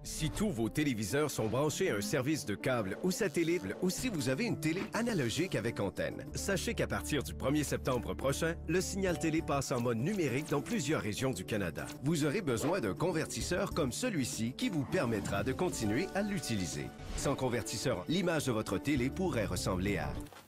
Si tous vos téléviseurs sont branchés à un service de câble ou satellite, ou si vous avez une télé analogique avec antenne, sachez qu'à partir du 1er septembre prochain, le signal télé passe en mode numérique dans plusieurs régions du Canada. Vous aurez besoin d'un convertisseur comme celui-ci qui vous permettra de continuer à l'utiliser. Sans convertisseur, l'image de votre télé pourrait ressembler à